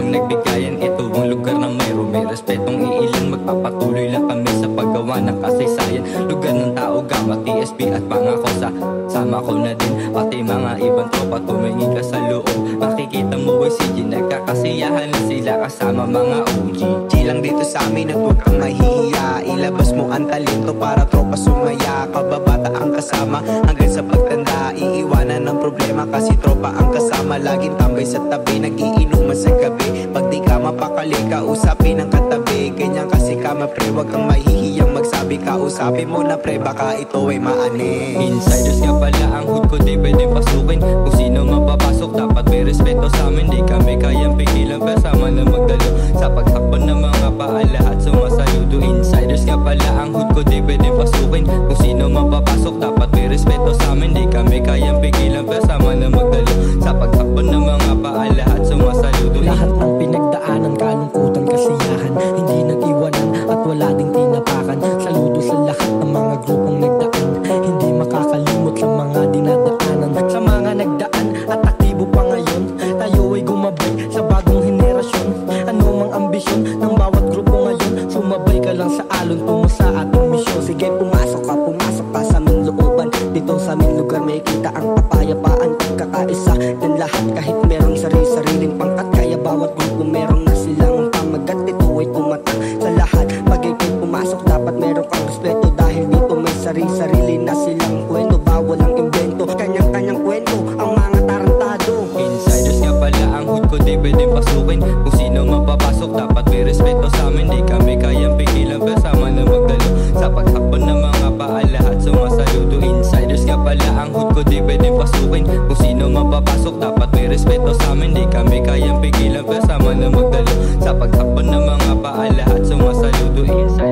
ang nagbigayan. Ito ang lugar na mayroong may respetong iilan. Magpapatuloy lang kami sa paggawa ng kasaysayan. Lugar ng tao, gama, TSP at pangako sa sama ko na din. Pati mga ibang tropa tumingin ka sa loob. Makikita mo ay CG, nagkakasiyahan na sila kasama mga OG. Lang dito sa amin at huwag kang mahihiya. Ilabas mo ang talento para tropa sumaya. Kababata ang kasama hanggang sa pagtanda. Iiwanan ng problema kasi tropa ang kasama. Laging tambay sa tabi, nag-iinuman sa gabi. Pag di ka mapakali, kausapin ang katabi. Ganyan kasi kama pre, huwag kang mahihiyang magsabi. Kausapin mo na pre, baka ito ay maani. Insiders nga pala ang hood ko, di pwedeng pasukin. Kung sino mapapasok, dapat may respeto sa amin. Di kami kayang pigilan, kasama na magdalo. Sa paghakbang ng mga paa, lahat sumasaludo. Insiders nga pala ang hood ko, di pwedeng pasukin. Kung sino mapapasok, dapat may respeto sa amin. Di kami kayang pigilan, kasama na magdalo. Sa paghakbang ng mga paa, lahat sumasaludo. Lahat ng pinagdaanan, kalungkutan, kasiyahan, hindi nag-iwanan at wala ding tinapakan. Saludo sa lahat ng mga grupong nagdaan, hindi makakalimot sa mga dinadaanan. Sa mga nagdaan at aktibo pa ngayon, tayo ay gumabay sa bagong henerasyon. Ano mang ambisyon ng bawat grupo ngayon, sumabay ka lang sa alon, tungo sa ating misyon. Sige pumasok ka sa aming looban. Dito sa aming lugar may kita ang kapayapaan, pagkakaisa ng lahat kahit merong sariling pangkat. Kaya bawat grupo merong na silang pamagat. Ito ay tumatak sa lahat. Pag ikay pumasok dapat meron kang respeto, dahil dito may sarili na silang kwento. Bawal ang invento, kanyang-kanyang kwento ang mga tarantado. Insiders nga pala ang hood ko, di pwedeng pasukin. Kung sino mapapasok, dapat may respeto sa amin. Di kami kayang pigilan, kasama na magdalo. Sa paghakbang ng mga paa, lahat sumasaludo. Insiders nga pala ang hood ko, di pwedeng pasukin. Kung sino mapapasok, dapat may respeto sa amin. Di kami kayang pigilan, kasama na magdalo. Sa paghakbang ng mga paa, lahat sumasaludo.